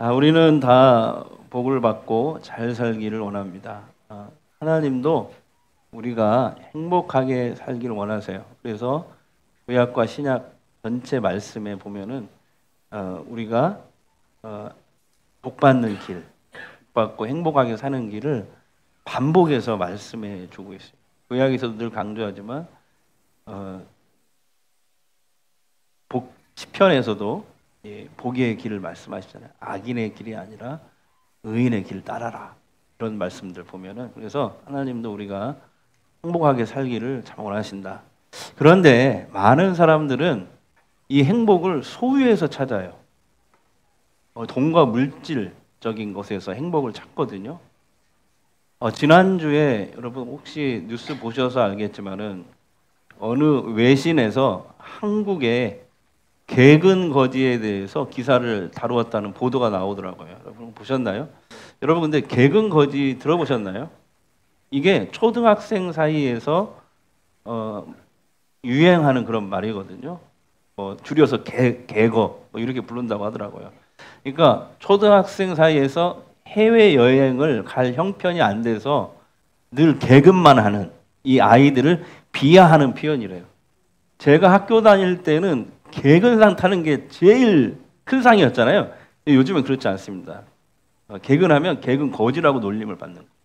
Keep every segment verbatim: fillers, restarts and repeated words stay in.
아, 우리는 다 복을 받고 잘 살기를 원합니다. 아, 하나님도 우리가 행복하게 살기를 원하세요. 그래서 구약과 신약 전체 말씀에 보면은 어, 우리가 어, 복 받는 길, 복 받고 행복하게 사는 길을 반복해서 말씀해 주고 있어요. 구약에서도 늘 강조하지만 어, 복 시편에서도 예, 복의 길을 말씀하시잖아요. 악인의 길이 아니라 의인의 길 따라라. 이런 말씀들 보면은 그래서 하나님도 우리가 행복하게 살기를 참 원하신다. 그런데 많은 사람들은 이 행복을 소유에서 찾아요. 어, 돈과 물질적인 것에서 행복을 찾거든요. 어, 지난주에 여러분 혹시 뉴스 보셔서 알겠지만은 어느 외신에서 한국의 개근 거지에 대해서 기사를 다루었다는 보도가 나오더라고요. 여러분 보셨나요? 여러분 근데 개근 거지 들어보셨나요? 이게 초등학생 사이에서 어, 유행하는 그런 말이거든요. 뭐 줄여서 개, 개거 뭐 이렇게 부른다고 하더라고요. 그러니까 초등학생 사이에서 해외 여행을 갈 형편이 안 돼서 늘 개근만 하는 이 아이들을 비하하는 표현이래요. 제가 학교 다닐 때는 개근상 타는 게 제일 큰 상이었잖아요. 요즘은 그렇지 않습니다. 개근하면 개근 거지라고 놀림을 받는 거예요.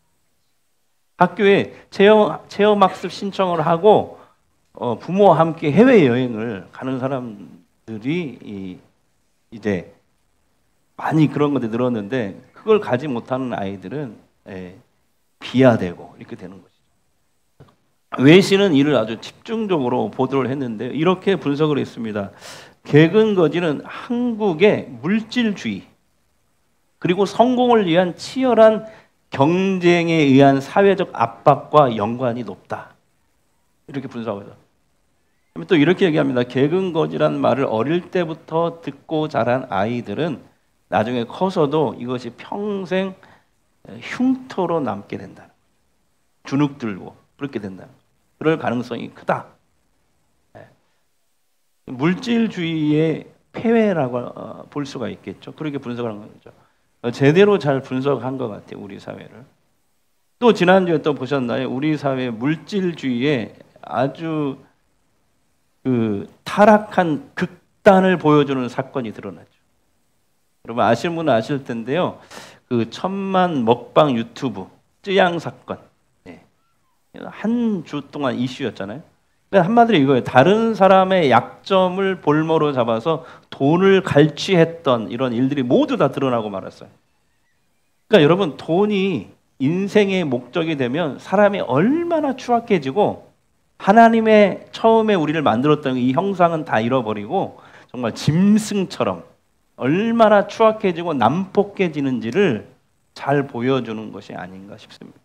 학교에 체험, 체험학습 신청을 하고 어, 부모와 함께 해외여행을 가는 사람들이 이, 이제 많이 그런 것들이 늘었는데 그걸 가지 못하는 아이들은 예, 비하되고 이렇게 되는 거죠. 외신은 이를 아주 집중적으로 보도를 했는데 이렇게 분석을 했습니다. 개근거지는 한국의 물질주의 그리고 성공을 위한 치열한 경쟁에 의한 사회적 압박과 연관이 높다. 이렇게 분석하죠. 또 이렇게 얘기합니다. 개근거지란 말을 어릴 때부터 듣고 자란 아이들은 나중에 커서도 이것이 평생 흉터로 남게 된다. 주눅 들고 그렇게 된다. 그럴 가능성이 크다. 물질주의의 폐해라고 볼 수가 있겠죠. 그렇게 분석하는 거죠. 제대로 잘 분석한 것 같아요. 우리 사회를. 또 지난주에 또 보셨나요? 우리 사회 물질주의에 아주 그 타락한 극단을 보여주는 사건이 드러났죠. 여러분 아시는 분은 아실 텐데요. 그 천만 먹방 유튜브 쯔양 사건. 네. 한 주 동안 이슈였잖아요. 그러니까 한마디로 이거예요. 다른 사람의 약점을 볼모로 잡아서 돈을 갈취했던 이런 일들이 모두 다 드러나고 말았어요. 그러니까 여러분 돈이 인생의 목적이 되면 사람이 얼마나 추악해지고 하나님의 처음에 우리를 만들었던 이 형상은 다 잃어버리고 정말 짐승처럼 얼마나 추악해지고 난폭해지는지를 잘 보여주는 것이 아닌가 싶습니다.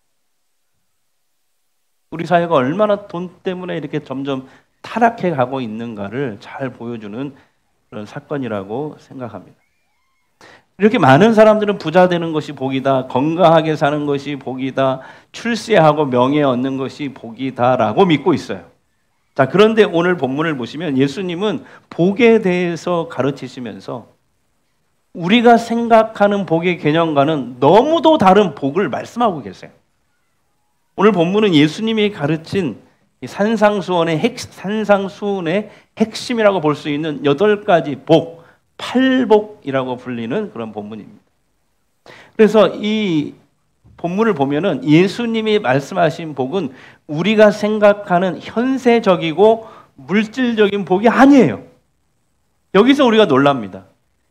우리 사회가 얼마나 돈 때문에 이렇게 점점 타락해 가고 있는가를 잘 보여주는 그런 사건이라고 생각합니다. 이렇게 많은 사람들은 부자 되는 것이 복이다, 건강하게 사는 것이 복이다, 출세하고 명예 얻는 것이 복이다라고 믿고 있어요. 자, 그런데 오늘 본문을 보시면 예수님은 복에 대해서 가르치시면서 우리가 생각하는 복의 개념과는 너무도 다른 복을 말씀하고 계세요. 오늘 본문은 예수님이 가르친 산상수훈의 핵, 산상수훈의 핵심이라고 볼 수 있는 여덟 가지 복, 팔복이라고 불리는 그런 본문입니다. 그래서 이 본문을 보면은 예수님이 말씀하신 복은 우리가 생각하는 현세적이고 물질적인 복이 아니에요. 여기서 우리가 놀랍니다.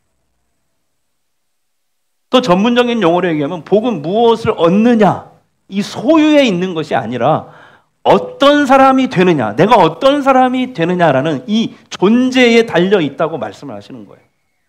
또 전문적인 용어로 얘기하면 복은 무엇을 얻느냐, 이 소유에 있는 것이 아니라 어떤 사람이 되느냐, 내가 어떤 사람이 되느냐라는 이 존재에 달려 있다고 말씀을 하시는 거예요.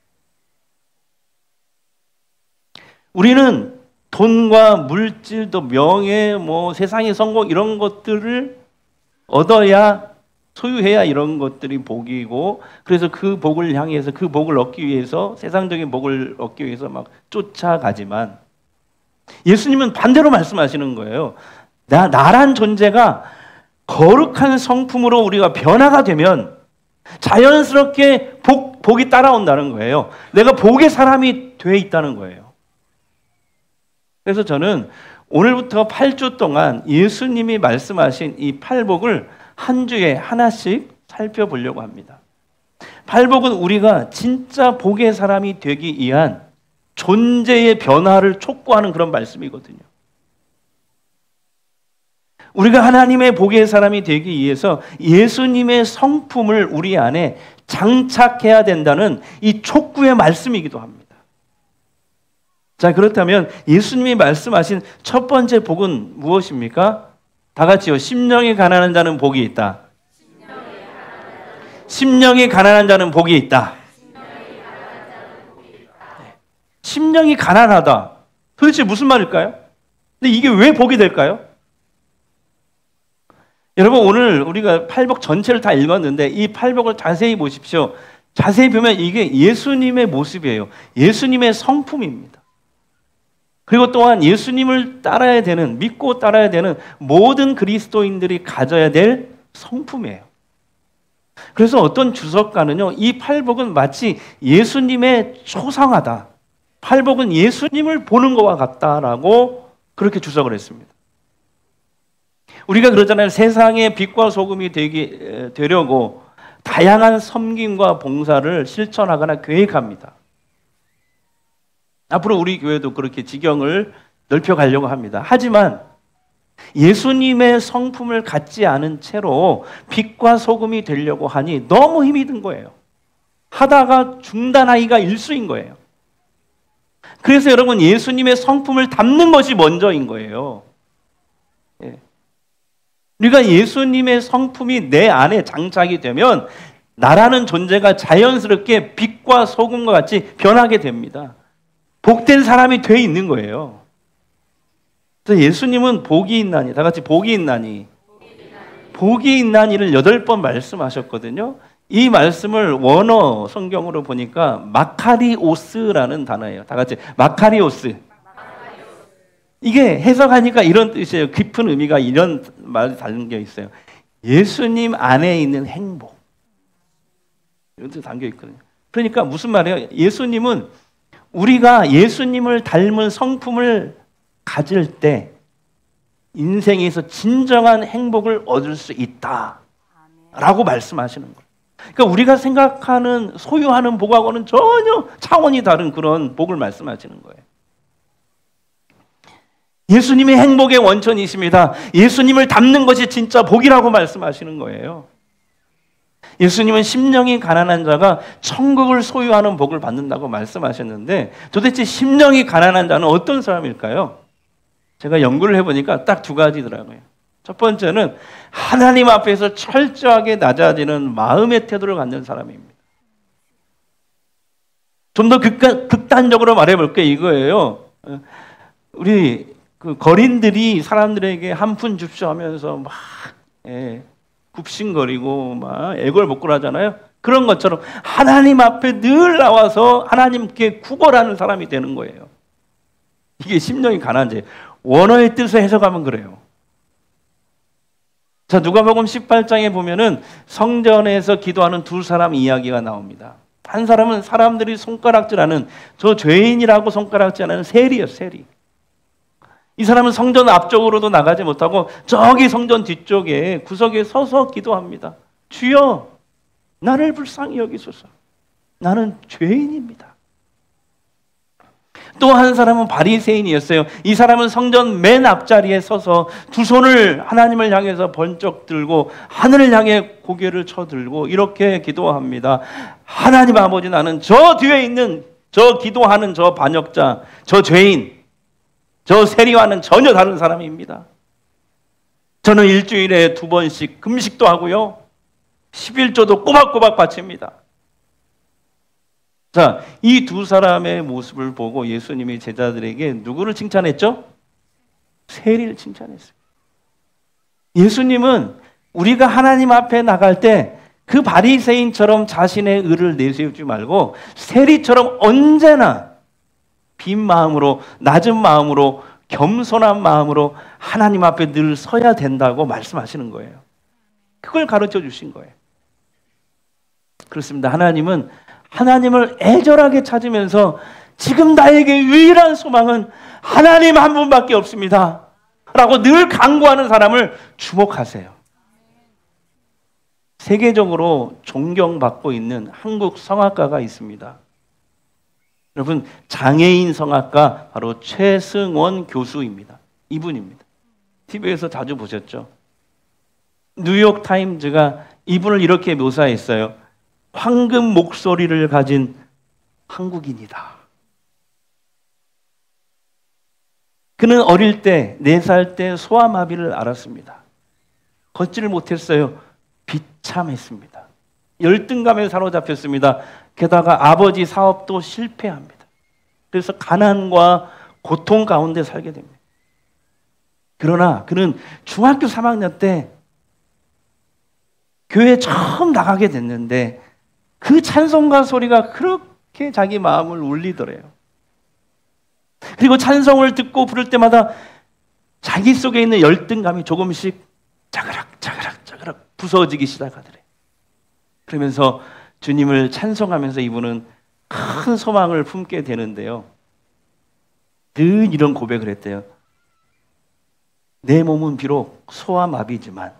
우리는 돈과 물질, 또 명예, 뭐 세상의 성공 이런 것들을 얻어야 소유해야 이런 것들이 복이고 그래서 그 복을 향해서 그 복을 얻기 위해서 세상적인 복을 얻기 위해서 막 쫓아가지만 예수님은 반대로 말씀하시는 거예요. 나, 나란 존재가 거룩한 성품으로 우리가 변화가 되면 자연스럽게 복, 복이 따라온다는 거예요. 내가 복의 사람이 돼 있다는 거예요. 그래서 저는 오늘부터 팔 주 동안 예수님이 말씀하신 이 팔복을 한 주에 하나씩 살펴보려고 합니다. 팔복은 우리가 진짜 복의 사람이 되기 위한 존재의 변화를 촉구하는 그런 말씀이거든요. 우리가 하나님의 복의 사람이 되기 위해서 예수님의 성품을 우리 안에 장착해야 된다는 이 촉구의 말씀이기도 합니다. 자, 그렇다면 예수님이 말씀하신 첫 번째 복은 무엇입니까? 다 같이요. 심령이 가난한 자는 복이 있다. 심령이 가난한 자는 복이 있다. 심령이 가난하다. 도대체 무슨 말일까요? 근데 이게 왜 복이 될까요? 여러분, 오늘 우리가 팔복 전체를 다 읽었는데 이 팔복을 자세히 보십시오. 자세히 보면 이게 예수님의 모습이에요. 예수님의 성품입니다. 그리고 또한 예수님을 따라야 되는, 믿고 따라야 되는 모든 그리스도인들이 가져야 될 성품이에요. 그래서 어떤 주석가는요, 이 팔복은 마치 예수님의 초상화다. 팔복은 예수님을 보는 것과 같다라고 그렇게 주석을 했습니다. 우리가 그러잖아요. 세상의 빛과 소금이 되기, 되려고 다양한 섬김과 봉사를 실천하거나 계획합니다. 앞으로 우리 교회도 그렇게 지경을 넓혀가려고 합니다. 하지만 예수님의 성품을 갖지 않은 채로 빛과 소금이 되려고 하니 너무 힘이 든 거예요. 하다가 중단하기가 일수인 거예요. 그래서 여러분, 예수님의 성품을 담는 것이 먼저인 거예요. 예. 우리가 예수님의 성품이 내 안에 장착이 되면 나라는 존재가 자연스럽게 빛과 소금과 같이 변하게 됩니다. 복된 사람이 돼 있는 거예요. 그래서 예수님은 복이 있나니, 다 같이 복이 있나니, 복이 있나니를 여덟 번 말씀하셨거든요. 이 말씀을 원어 성경으로 보니까 마카리오스라는 단어예요. 다 같이 마카리오스. 이게 해석하니까 이런 뜻이에요. 깊은 의미가 이런 말이 담겨 있어요. 예수님 안에 있는 행복. 이런 뜻이 담겨 있거든요. 그러니까 무슨 말이에요? 예수님은 우리가 예수님을 닮은 성품을 가질 때 인생에서 진정한 행복을 얻을 수 있다라고 말씀하시는 거예요. 그러니까 우리가 생각하는, 소유하는 복하고는 전혀 차원이 다른 그런 복을 말씀하시는 거예요. 예수님이 행복의 원천이십니다. 예수님을 닮는 것이 진짜 복이라고 말씀하시는 거예요. 예수님은 심령이 가난한 자가 천국을 소유하는 복을 받는다고 말씀하셨는데, 도대체 심령이 가난한 자는 어떤 사람일까요? 제가 연구를 해보니까 딱 두 가지더라고요. 첫 번째는 하나님 앞에서 철저하게 낮아지는 마음의 태도를 갖는 사람입니다. 좀 더 극단적으로 말해볼게 이거예요. 우리 그 거린들이 사람들에게 한 푼 줍쇼 하면서 막 예, 굽신거리고 막 애걸복걸 하잖아요. 그런 것처럼 하나님 앞에 늘 나와서 하나님께 구걸하는 사람이 되는 거예요. 이게 심령이 가난한 자예요. 원어의 뜻을 해석하면 그래요. 자, 누가복음 십팔 장에 보면은 성전에서 기도하는 두 사람 이야기가 나옵니다. 한 사람은 사람들이 손가락질하는, 저 죄인이라고 손가락질하는 세리예요, 세리. 이 사람은 성전 앞쪽으로도 나가지 못하고 저기 성전 뒤쪽에 구석에 서서 기도합니다. 주여, 나를 불쌍히 여기소서. 나는 죄인입니다. 또 한 사람은 바리새인이었어요. 이 사람은 성전 맨 앞자리에 서서 두 손을 하나님을 향해서 번쩍 들고 하늘을 향해 고개를 쳐들고 이렇게 기도합니다. 하나님 아버지, 나는 저 뒤에 있는 저 기도하는 저 반역자, 저 죄인, 저 세리와는 전혀 다른 사람입니다. 저는 일주일에 두 번씩 금식도 하고요, 십일조도 꼬박꼬박 바칩니다. 자, 이 두 사람의 모습을 보고 예수님이 제자들에게 누구를 칭찬했죠? 세리를 칭찬했어요. 예수님은 우리가 하나님 앞에 나갈 때 그 바리새인처럼 자신의 의를 내세우지 말고 세리처럼 언제나 빈 마음으로, 낮은 마음으로, 겸손한 마음으로 하나님 앞에 늘 서야 된다고 말씀하시는 거예요. 그걸 가르쳐 주신 거예요. 그렇습니다. 하나님은 하나님을 애절하게 찾으면서 지금 나에게 유일한 소망은 하나님 한 분밖에 없습니다 라고 늘 간구하는 사람을 주목하세요. 세계적으로 존경받고 있는 한국 성악가가 있습니다. 여러분, 장애인 성악가 바로 최승원 교수입니다. 이분입니다. 티비에서 자주 보셨죠? 뉴욕 타임즈가 이분을 이렇게 묘사했어요. 황금 목소리를 가진 한국인이다. 그는 어릴 때, 네 살 때 소아마비를 앓았습니다. 걷지를 못했어요. 비참했습니다. 열등감에 사로잡혔습니다. 게다가 아버지 사업도 실패합니다. 그래서 가난과 고통 가운데 살게 됩니다. 그러나 그는 중학교 삼 학년 때 교회에 처음 나가게 됐는데 그 찬송가 소리가 그렇게 자기 마음을 울리더래요. 그리고 찬송을 듣고 부를 때마다 자기 속에 있는 열등감이 조금씩 자그락 자그락 자그락 부서지기 시작하더래요. 그러면서 주님을 찬송하면서 이분은 큰 소망을 품게 되는데요. 늘 이런 고백을 했대요. 내 몸은 비록 소아마비지만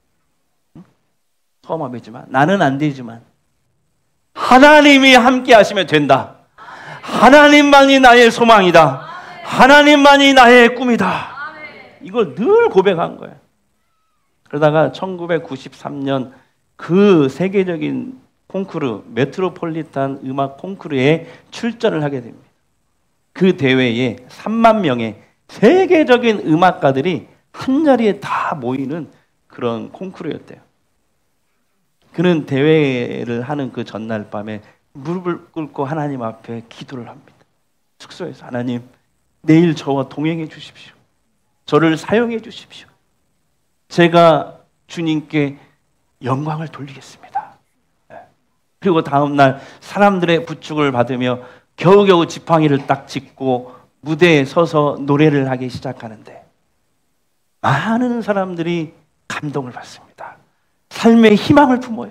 소아마비지만 나는 안 되지만 하나님이 함께 하시면 된다. 하나님만이 나의 소망이다. 하나님만이 나의 꿈이다. 이걸 늘 고백한 거예요. 그러다가 천구백구십삼 년 그 세계적인 콩쿠르, 메트로폴리탄 음악 콩쿠르에 출전을 하게 됩니다. 그 대회에 삼만 명의 세계적인 음악가들이 한자리에 다 모이는 그런 콩쿠르였대요. 그는 대회를 하는 그 전날 밤에 무릎을 꿇고 하나님 앞에 기도를 합니다. 숙소에서 하나님, 내일 저와 동행해 주십시오. 저를 사용해 주십시오. 제가 주님께 영광을 돌리겠습니다. 그리고 다음날 사람들의 부축을 받으며 겨우겨우 지팡이를 딱 짚고 무대에 서서 노래를 하기 시작하는데 많은 사람들이 감동을 받습니다. 삶의 희망을 품어요.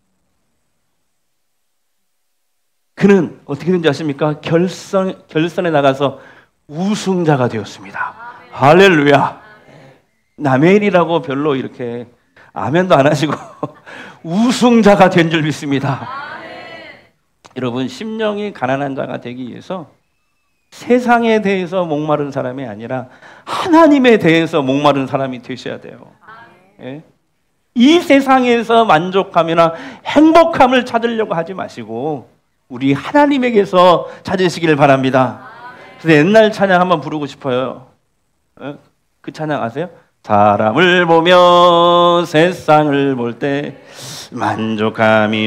그는 어떻게 된지 아십니까? 결선, 결선에 나가서 우승자가 되었습니다. 할렐루야. 남의 일이라고 별로 이렇게 아멘도 안 하시고 우승자가 된 줄 믿습니다. 여러분, 심령이 가난한 자가 되기 위해서 세상에 대해서 목마른 사람이 아니라 하나님에 대해서 목마른 사람이 되셔야 돼요. 예? 이 세상에서 만족함이나 행복함을 찾으려고 하지 마시고 우리 하나님에게서 찾으시기를 바랍니다. 그래서 옛날 찬양 한번 부르고 싶어요. 예? 그 찬양 아세요? 사람을 보며 세상을 볼 때 만족함이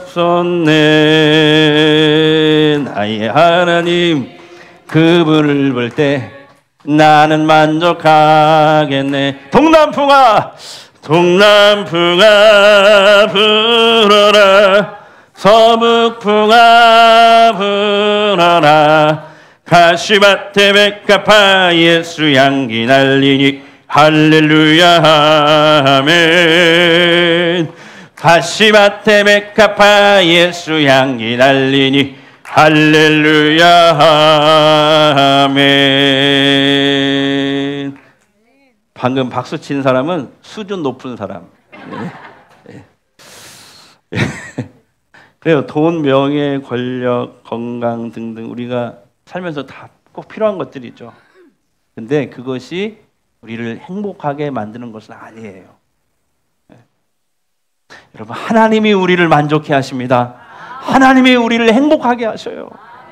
없었네. 나의 하나님 그분을 볼 때 나는 만족하겠네. 동남풍아 동남풍아 불어라. 서북풍아 불어라. 가시밭에 백합화 예수 향기 날리니 할렐루야 아멘. 가시밭에 백합화 예수 향기 날리니 할렐루야 아멘. 방금 박수 친 사람은 수준 높은 사람. 네. 네. 그래요. 돈, 명예, 권력, 건강 등등 우리가 살면서 다 꼭 필요한 것들이죠. 근데 그것이 우리를 행복하게 만드는 것은 아니에요. 네. 여러분, 하나님이 우리를 만족해 하십니다. 하나님이 우리를 행복하게 하셔요.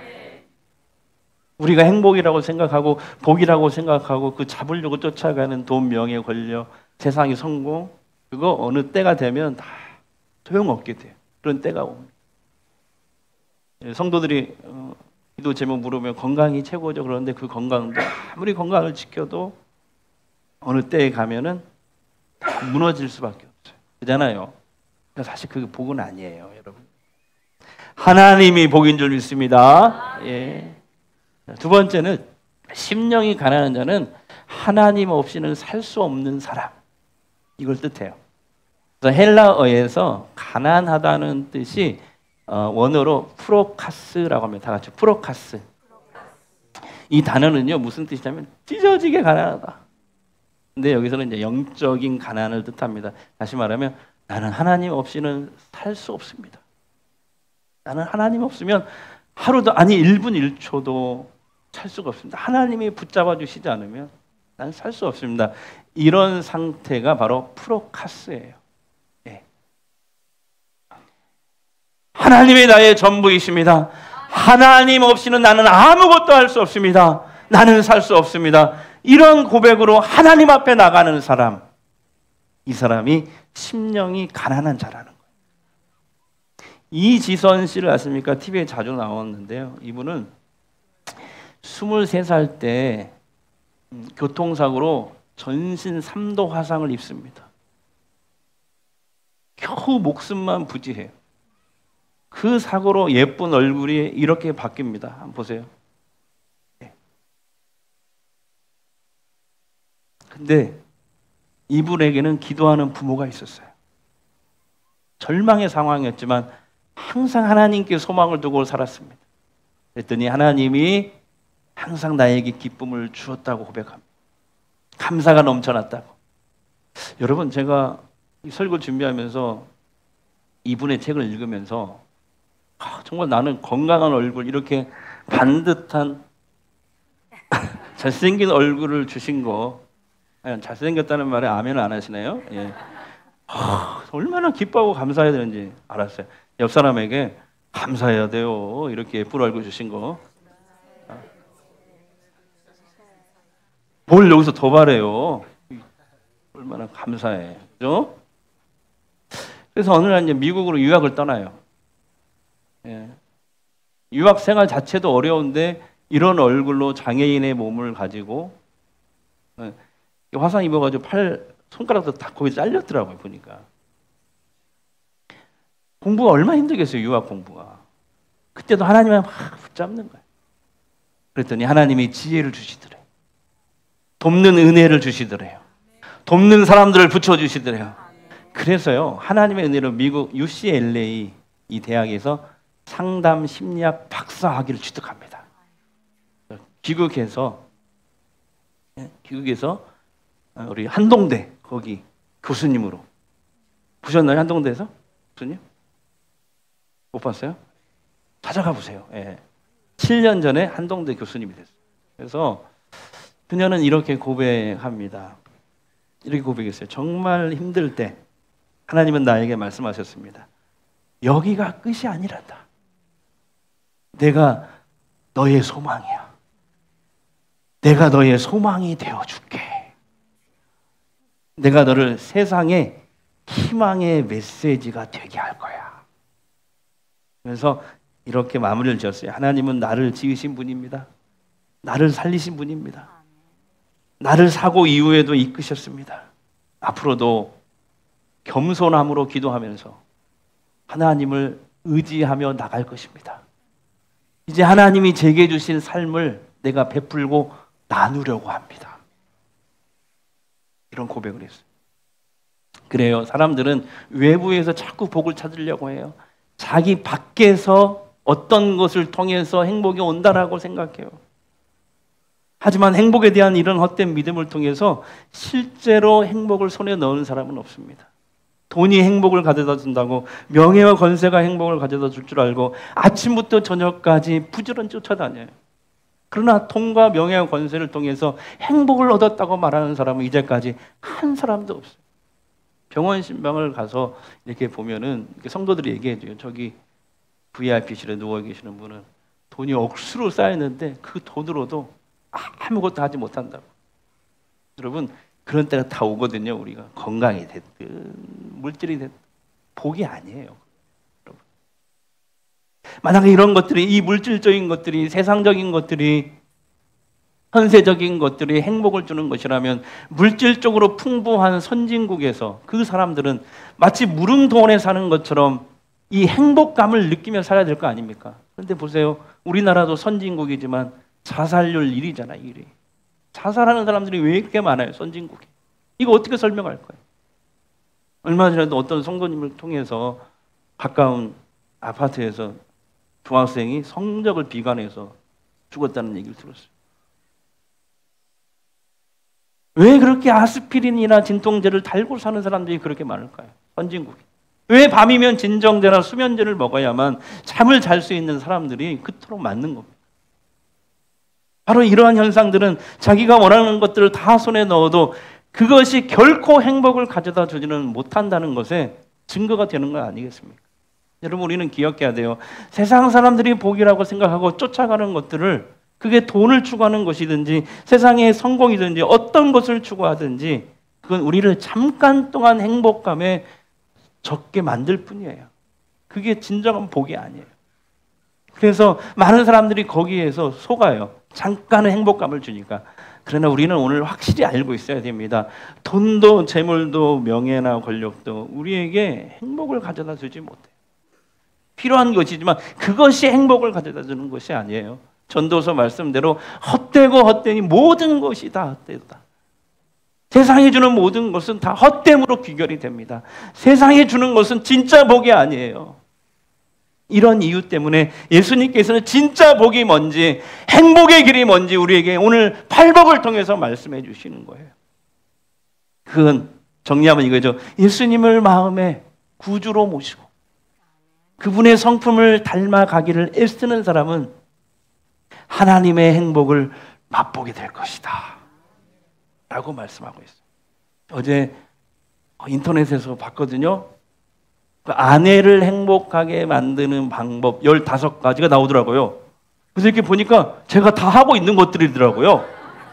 우리가 행복이라고 생각하고 복이라고 생각하고 그 잡으려고 쫓아가는 돈, 명예, 권력, 세상의 성공, 그거 어느 때가 되면 다 소용없게 돼요. 그런 때가 옵니다. 성도들이 어, 기도 제목 물으면 건강이 최고죠. 그런데 그 건강도 아무리 건강을 지켜도 어느 때에 가면은 다 무너질 수밖에 없어요. 그잖아요. 그러니까 사실 그게 복은 아니에요, 여러분. 하나님이 복인 줄 믿습니다. 예. 두 번째는 심령이 가난한 자는 하나님 없이는 살 수 없는 사람. 이걸 뜻해요. 그래서 헬라어에서 가난하다는 뜻이 어, 원어로 프로카스라고 합니다. 다 같이 프로카스. 이 단어는요 무슨 뜻이냐면 찢어지게 가난하다. 근데 여기서는 이제 영적인 가난을 뜻합니다. 다시 말하면 나는 하나님 없이는 살 수 없습니다. 나는 하나님 없으면 하루도 아니 일 분 일 초도 살 수가 없습니다. 하나님이 붙잡아 주시지 않으면 나는 살 수 없습니다. 이런 상태가 바로 프로카스예요. 예. 하나님이 나의 전부이십니다. 하나님 없이는 나는 아무것도 할 수 없습니다. 나는 살 수 없습니다. 이런 고백으로 하나님 앞에 나가는 사람, 이 사람이 심령이 가난한 자라는 거예요. 이지선 씨를 아십니까? 티비에 자주 나왔는데요. 이분은 스물세 살 때 교통사고로 전신 삼 도 화상을 입습니다. 겨우 목숨만 부지해요. 그 사고로 예쁜 얼굴이 이렇게 바뀝니다. 한번 보세요. 근데 이분에게는 기도하는 부모가 있었어요. 절망의 상황이었지만 항상 하나님께 소망을 두고 살았습니다. 그랬더니 하나님이 항상 나에게 기쁨을 주었다고 고백합니다. 감사가 넘쳐났다고. 여러분, 제가 이 설교 준비하면서 이분의 책을 읽으면서 아, 정말 나는 건강한 얼굴, 이렇게 반듯한 잘생긴 얼굴을 주신 거, 아니, 잘생겼다는 말에 아멘을 안 하시네요. 예. 아, 얼마나 기뻐하고 감사해야 되는지 알았어요. 옆 사람에게 감사해야 돼요. 이렇게 예쁜 얼굴 주신 거. 뭘 여기서 더 바래요. 얼마나 감사해. 그죠? 그래서 어느 날 이제 미국으로 유학을 떠나요. 예. 유학 생활 자체도 어려운데 이런 얼굴로 장애인의 몸을 가지고 예. 화상 입어가지고 팔 손가락도 다 거기 잘렸더라고요. 보니까 공부가 얼마나 힘들겠어요. 유학 공부가. 그때도 하나님을 막 붙잡는 거예요. 그랬더니 하나님이 지혜를 주시더래요. 돕는 은혜를 주시더래요. 돕는 사람들을 붙여주시더래요. 그래서요, 하나님의 은혜로 미국 유씨엘에이 이 대학에서 상담 심리학 박사학위를 취득합니다. 귀국해서 귀국해서 우리 한동대 거기 교수님으로. 보셨나요? 한동대에서 교수님? 못 봤어요? 찾아가 보세요. 예. 칠 년 전에 한동대 교수님이 됐어요. 그래서 그녀는 이렇게 고백합니다. 이렇게 고백했어요. 정말 힘들 때 하나님은 나에게 말씀하셨습니다. 여기가 끝이 아니란다. 내가 너의 소망이야. 내가 너의 소망이 되어줄게. 내가 너를 세상의 희망의 메시지가 되게 할 거야. 그래서 이렇게 마무리를 지었어요. 하나님은 나를 지으신 분입니다. 나를 살리신 분입니다. 나를 사고 이후에도 이끄셨습니다. 앞으로도 겸손함으로 기도하면서 하나님을 의지하며 나갈 것입니다. 이제 하나님이 제게 주신 삶을 내가 베풀고 나누려고 합니다. 이런 고백을 했어요. 그래요. 사람들은 외부에서 자꾸 복을 찾으려고 해요. 자기 밖에서 어떤 것을 통해서 행복이 온다라고 생각해요. 하지만 행복에 대한 이런 헛된 믿음을 통해서 실제로 행복을 손에 넣은 사람은 없습니다. 돈이 행복을 가져다 준다고, 명예와 권세가 행복을 가져다 줄 줄 알고 아침부터 저녁까지 부지런히 쫓아다녀요. 그러나 돈과 명예와 권세를 통해서 행복을 얻었다고 말하는 사람은 이제까지 한 사람도 없어요. 병원 신방을 가서 이렇게 보면은 성도들이 얘기해줘요. 저기 브이아이피실에 누워 계시는 분은 돈이 억수로 쌓였는데 그 돈으로도 아무것도 하지 못한다고. 여러분, 그런 때가 다 오거든요. 우리가 건강이 됐든 물질이 됐든 복이 아니에요. 여러분, 만약에 이런 것들이, 이 물질적인 것들이, 세상적인 것들이, 현세적인 것들이 행복을 주는 것이라면 물질적으로 풍부한 선진국에서 그 사람들은 마치 무릉도원에 사는 것처럼 이 행복감을 느끼며 살아야 될 거 아닙니까? 그런데 보세요. 우리나라도 선진국이지만 자살률 일 위잖아, 일 위. 자살하는 사람들이 왜 이렇게 많아요, 선진국에? 이거 어떻게 설명할 거예요? 얼마 전에도 어떤 성도님을 통해서 가까운 아파트에서 중학생이 성적을 비관해서 죽었다는 얘기를 들었어요. 왜 그렇게 아스피린이나 진통제를 달고 사는 사람들이 그렇게 많을까요? 선진국이. 왜 밤이면 진정제나 수면제를 먹어야만 잠을 잘 수 있는 사람들이 그토록 많는 겁니다. 바로 이러한 현상들은 자기가 원하는 것들을 다 손에 넣어도 그것이 결코 행복을 가져다 주지는 못한다는 것에 증거가 되는 거 아니겠습니까? 여러분, 우리는 기억해야 돼요. 세상 사람들이 복이라고 생각하고 쫓아가는 것들을, 그게 돈을 추구하는 것이든지 세상의 성공이든지 어떤 것을 추구하든지, 그건 우리를 잠깐 동안 행복감에 적게 만들 뿐이에요. 그게 진정한 복이 아니에요. 그래서 많은 사람들이 거기에서 속아요. 잠깐의 행복감을 주니까. 그러나 우리는 오늘 확실히 알고 있어야 됩니다. 돈도 재물도 명예나 권력도 우리에게 행복을 가져다 주지 못해요. 필요한 것이지만 그것이 행복을 가져다 주는 것이 아니에요. 전도서 말씀대로 헛되고 헛되니 모든 것이 다 헛되다. 세상이 주는 모든 것은 다 헛됨으로 귀결이 됩니다. 세상이 주는 것은 진짜 복이 아니에요. 이런 이유 때문에 예수님께서는 진짜 복이 뭔지, 행복의 길이 뭔지 우리에게 오늘 팔복을 통해서 말씀해 주시는 거예요. 그건 정리하면 이거죠. 예수님을 마음에 구주로 모시고 그분의 성품을 닮아가기를 애쓰는 사람은 하나님의 행복을 맛보게 될 것이다 라고 말씀하고 있어요. 어제 인터넷에서 봤거든요. 그 아내를 행복하게 만드는 방법 열다섯 가지가 나오더라고요. 그래서 이렇게 보니까 제가 다 하고 있는 것들이더라고요.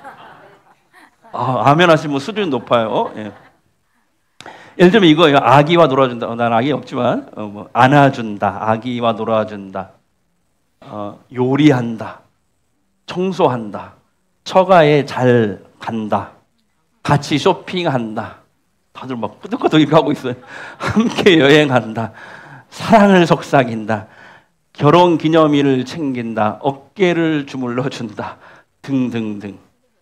아, 아멘 하시면 수준이 높아요. 예. 예를 들면 이거예요. 아기와 놀아준다. 어, 난 아기 없지만 어, 뭐 안아준다. 아기와 놀아준다. 어, 요리한다. 청소한다. 처가에 잘 간다. 같이 쇼핑한다. 다들 막 끄덕끄덕 이렇게 하고 있어요. 함께 여행한다. 사랑을 속삭인다. 결혼 기념일을 챙긴다. 어깨를 주물러준다. 등등등.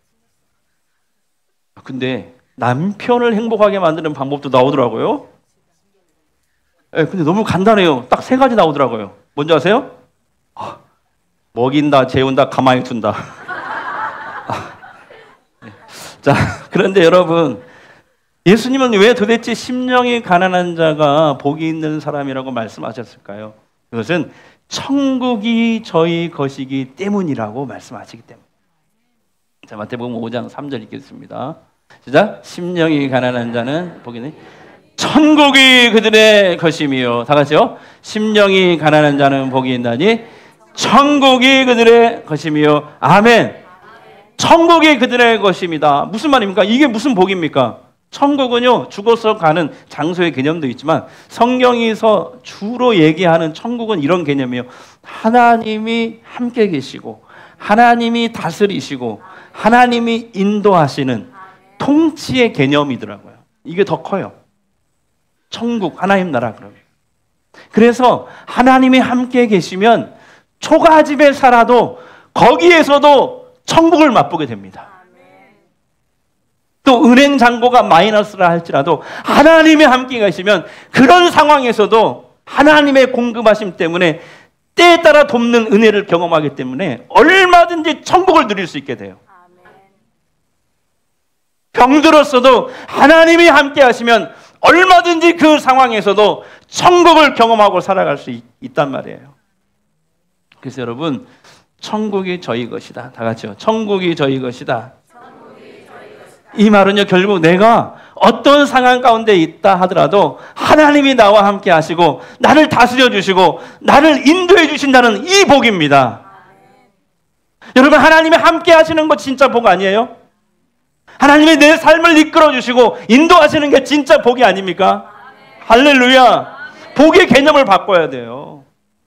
근데 남편을 행복하게 만드는 방법도 나오더라고요. 네, 근데 너무 간단해요. 딱 세 가지 나오더라고요. 뭔지 아세요? 아, 먹인다, 재운다, 가만히 둔다. 아, 네. 자, 그런데 여러분, 예수님은 왜 도대체 심령이 가난한 자가 복이 있는 사람이라고 말씀하셨을까요? 그것은 천국이 저희 것이기 때문이라고 말씀하시기 때문에. 자, 마태복음 오 장 삼 절 읽겠습니다. 시작. 심령이 가난한 자는 복이 있는 천국이 그들의 것이며, 다 같이요. 심령이 가난한 자는 복이 있나니 천국이 그들의 것이며. 아멘. 천국이 그들의 것입니다. 무슨 말입니까? 이게 무슨 복입니까? 천국은요, 죽어서 가는 장소의 개념도 있지만 성경에서 주로 얘기하는 천국은 이런 개념이에요. 하나님이 함께 계시고 하나님이 다스리시고 하나님이 인도하시는 통치의 개념이더라고요. 이게 더 커요. 천국, 하나님 나라 그러면. 그래서 하나님이 함께 계시면 초가집에 살아도 거기에서도 천국을 맛보게 됩니다. 또 은행 잔고가 마이너스라 할지라도 하나님이 함께 계시면 그런 상황에서도 하나님의 공급하심 때문에 때에 따라 돕는 은혜를 경험하기 때문에 얼마든지 천국을 누릴 수 있게 돼요. 병들었어도 하나님이 함께 하시면 얼마든지 그 상황에서도 천국을 경험하고 살아갈 수 있, 있단 말이에요. 그래서 여러분, 천국이 저희 것이다. 다 같이요. 천국이 저희 것이다. 이 말은요, 결국 내가 어떤 상황 가운데 있다 하더라도 하나님이 나와 함께 하시고 나를 다스려 주시고 나를 인도해 주신다는 이 복입니다. 여러분, 하나님이 함께 하시는 거 진짜 복 아니에요? 하나님이 내 삶을 이끌어 주시고 인도하시는 게 진짜 복이 아닙니까? 할렐루야. 복의 개념을 바꿔야 돼요.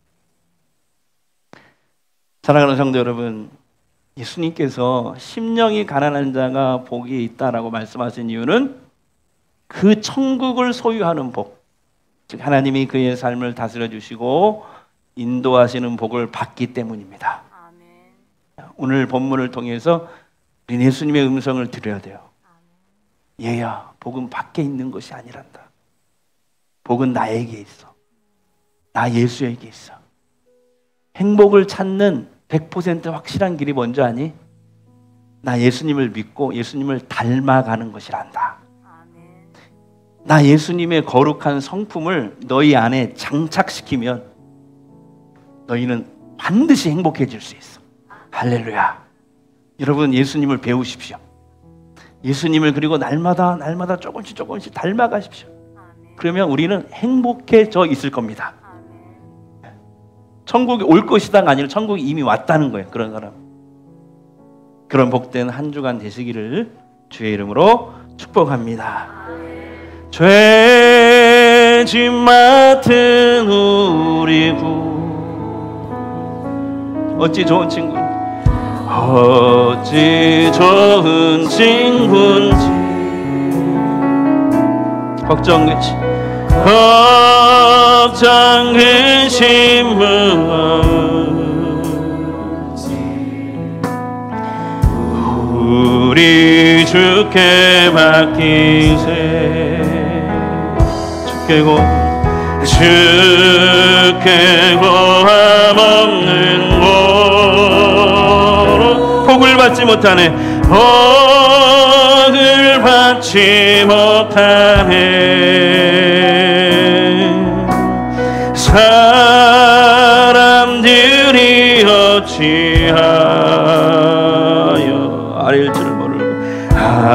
사랑하는 성도 여러분, 예수님께서 심령이 가난한 자가 복이 있다라고 말씀하신 이유는 그 천국을 소유하는 복, 즉 하나님이 그의 삶을 다스려 주시고 인도하시는 복을 받기 때문입니다. 아멘. 오늘 본문을 통해서 우리 예수님의 음성을 들어야 돼요. 아멘. 얘야, 복은 밖에 있는 것이 아니란다. 복은 나에게 있어. 나 예수에게 있어. 행복을 찾는 백 퍼센트 확실한 길이 뭔지 아니? 나 예수님을 믿고 예수님을 닮아가는 것이란다. 나 예수님의 거룩한 성품을 너희 안에 장착시키면 너희는 반드시 행복해질 수 있어. 할렐루야. 여러분, 예수님을 배우십시오. 예수님을 그리고 날마다 날마다 조금씩 조금씩 닮아가십시오. 그러면 우리는 행복해져 있을 겁니다. 천국이 올 것이다가 아니라 천국이 이미 왔다는 거예요. 그런 사람. 그런 복된 한 주간 되시기를 주의 이름으로 축복합니다. 죄짐 맡은 우리 구 어찌 좋은 친구, 어찌 좋은 친구인지. 걱정 그치 걱정 근심 우리 주께 맡기세. 주께 고 주께 고함 없는 곳 복을 받지 못하네. 복을 받지 못하네. 사람들이 어찌하여 아릴 줄 모르고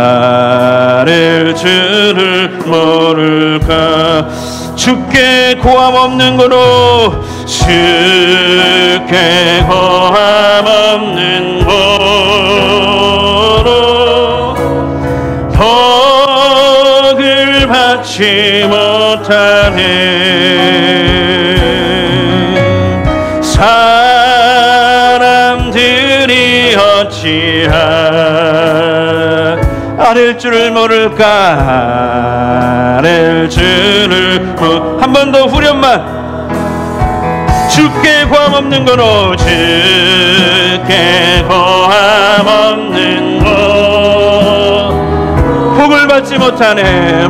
아릴 줄을 모를까. 주께 고함 없는 거로 주께 고함 없는 거로 복을 받지 못하네. 사람들이 어찌하 아랠 줄을 모를까. 아랠 줄을 모 한 번 더 후렴만. 주께 고함 없는 거로 주께 고함 없는 거 복을 받지 못하네.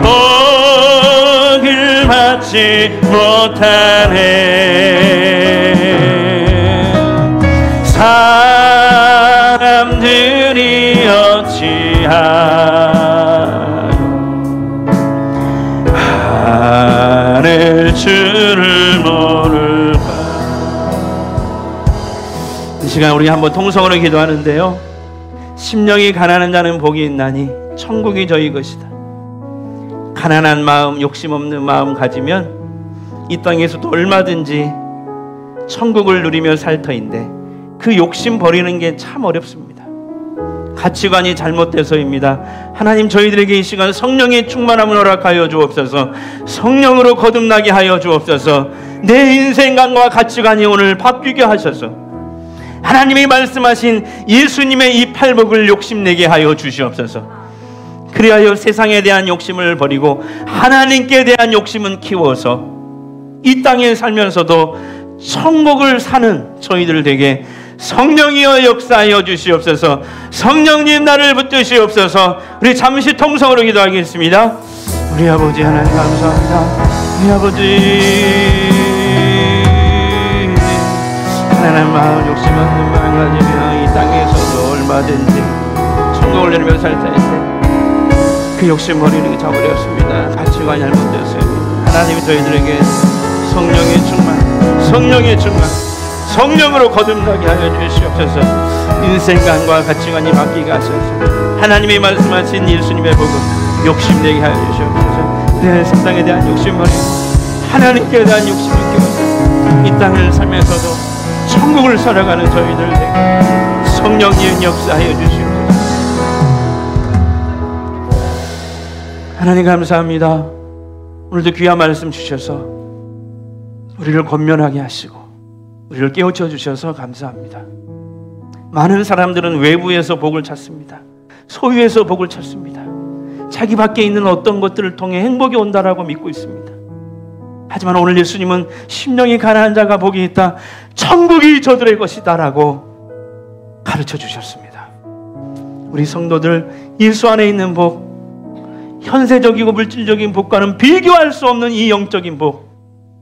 복을 받지 못하네. 사람들이 어찌하여 아랠 줄을 모를까. 이 시간 우리 한번 통성으로 기도하는데요. 심령이 가난한 자는 복이 있나니 천국이 저희 것이다. 가난한 마음, 욕심 없는 마음 가지면 이 땅에서도 얼마든지 천국을 누리며 살 터인데 그 욕심 버리는 게 참 어렵습니다. 가치관이 잘못돼서입니다. 하나님, 저희들에게 이 시간 성령의 충만함을 허락하여 주옵소서. 성령으로 거듭나게 하여 주옵소서. 내 인생관과 가치관이 오늘 바뀌게 하셔서 하나님이 말씀하신 예수님의 이 팔복을 욕심내게 하여 주시옵소서. 그리하여 세상에 대한 욕심을 버리고 하나님께 대한 욕심은 키워서 이 땅에 살면서도 천국을 사는 저희들 되게 성령이여 역사하여 주시옵소서. 성령님 나를 붙드시옵소서. 우리 잠시 통성으로 기도하겠습니다. 우리 아버지 하나님 감사합니다. 우리 아버지 가난한 마음, 욕심 없는 마음 가지며 이 땅에서도 얼마든지 천국을 누리며 살 텐데 그 욕심 버리는 게 참 어렵습니다. 가치관이 잘못되었어요. 하나님이 저희들에게 성령의 충만, 성령의 충만, 성령으로 거듭나게 하여 주시옵소서. 인생관과 가치관이 바뀌게 하셔서 하나님이 말씀하신 예수님의 복음 욕심내게 하여 주시옵소서. 내 세상에 대한 욕심 버리고 하나님께 대한 욕심을 끼워서 이 땅을 살면서도 천국을 살아가는 저희들에게 성령님 역사하여 주시옵소서. 하나님 감사합니다. 오늘도 귀한 말씀 주셔서 우리를 권면하게 하시고 우리를 깨우쳐 주셔서 감사합니다. 많은 사람들은 외부에서 복을 찾습니다. 소유에서 복을 찾습니다. 자기 밖에 있는 어떤 것들을 통해 행복이 온다라고 믿고 있습니다. 하지만 오늘 예수님은 심령이 가난한 자가 복이 있다, 천국이 저들의 것이다 라고 가르쳐 주셨습니다. 우리 성도들 예수 안에 있는 복, 현세적이고 물질적인 복과는 비교할 수 없는 이 영적인 복,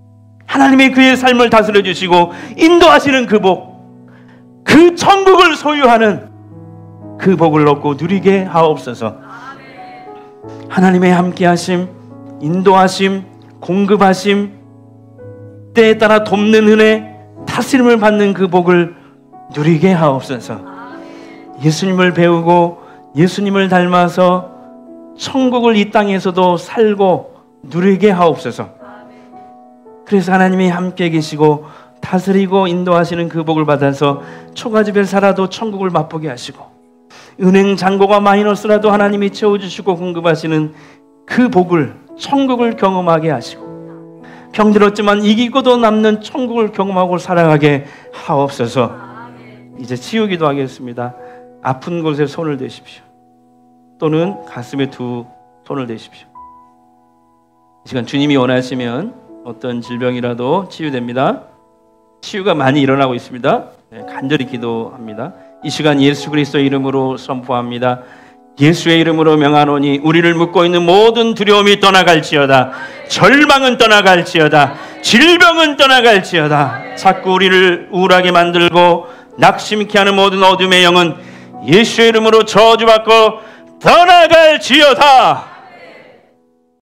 하나님이 그의 삶을 다스려 주시고 인도하시는 그 복, 그 천국을 소유하는 그 복을 얻고 누리게 하옵소서. 하나님의 함께하심, 인도하심, 공급하심, 때에 따라 돕는 은혜, 다스림을 받는 그 복을 누리게 하옵소서. 예수님을 배우고 예수님을 닮아서 천국을 이 땅에서도 살고 누리게 하옵소서. 그래서 하나님이 함께 계시고 다스리고 인도하시는 그 복을 받아서 초가집에 살아도 천국을 맛보게 하시고, 은행 잔고가 마이너스라도 하나님이 채워주시고 공급하시는 그 복을, 천국을 경험하게 하시고, 병들었지만 이기고도 남는 천국을 경험하고 살아가게 하옵소서. 이제 치유기도 하겠습니다. 아픈 곳에 손을 대십시오. 또는 가슴에 두 손을 대십시오. 이 시간 주님이 원하시면 어떤 질병이라도 치유됩니다. 치유가 많이 일어나고 있습니다. 네, 간절히 기도합니다. 이 시간 예수 그리스도의 이름으로 선포합니다. 예수의 이름으로 명하노니 우리를 묶고 있는 모든 두려움이 떠나갈지어다. 절망은 떠나갈지어다. 질병은 떠나갈지어다. 자꾸 우리를 우울하게 만들고 낙심케 하는 모든 어둠의 영은 예수의 이름으로 저주받고 떠나갈지어다.